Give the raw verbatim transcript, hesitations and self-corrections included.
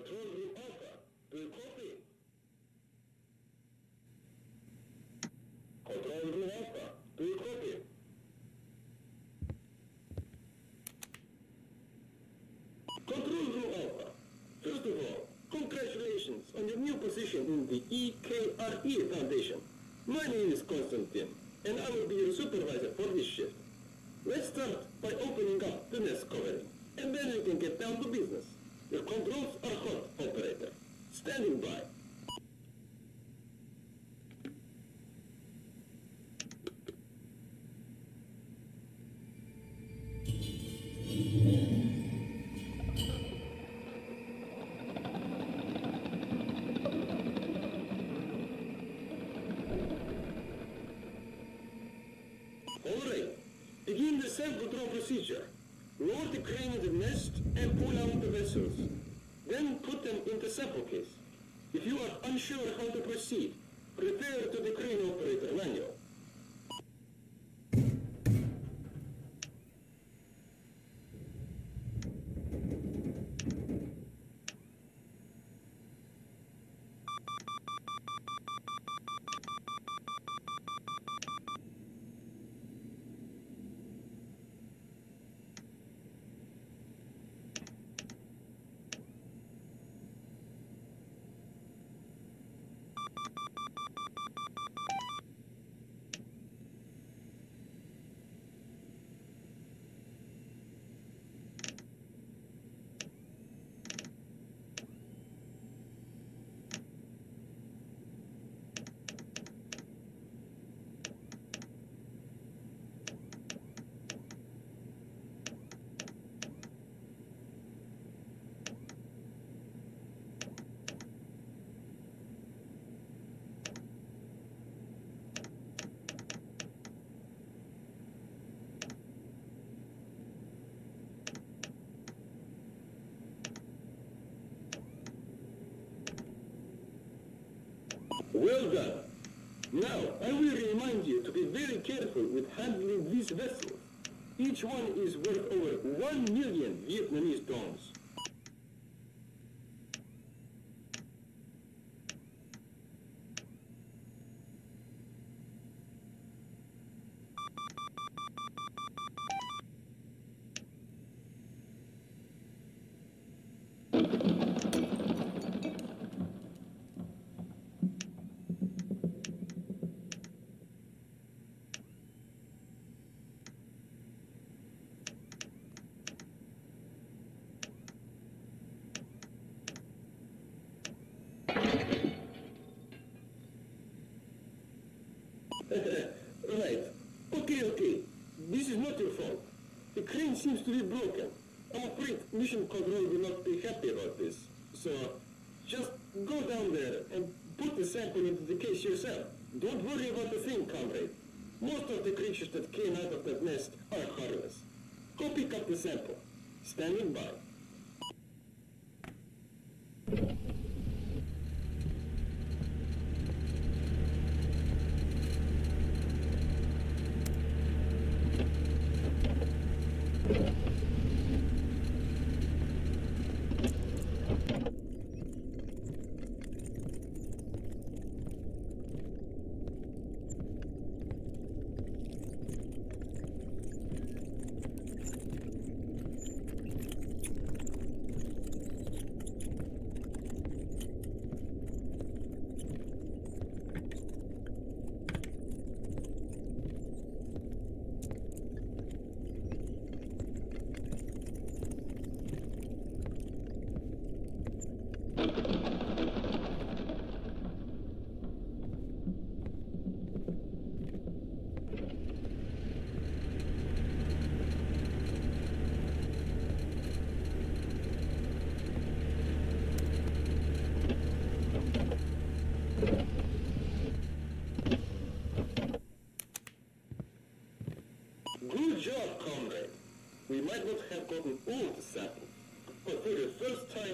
Control room alpha. Do you copy? Control room alpha. Do you copy? Control room alpha. First of all, congratulations on your new position in the E K R E Foundation. My name is Constantine, and I will be your supervisor for this shift. Let's start by opening up the nest covering, and then we can get down to business. Your controls are hot, operator. Standing by. Alright, begin the self-control procedure. Lower the crane in the nest and pull out the vessels. Then put them in the sample case. If you are unsure how to proceed, refer to the crane operator manual. Well done. Now, I will remind you to be very careful with handling these vessels. Each one is worth over one million Vietnamese dong's. Right. Okay, okay. This is not your fault. The crane seems to be broken. I'm afraid Mission Control will not be happy about this. So, just go down there and put the sample into the case yourself. Don't worry about the thing, comrade. Most of the creatures that came out of that nest are harmless. Go pick up the sample. Standing by. Good job, comrade. We might not have gotten all the samples, but for the first time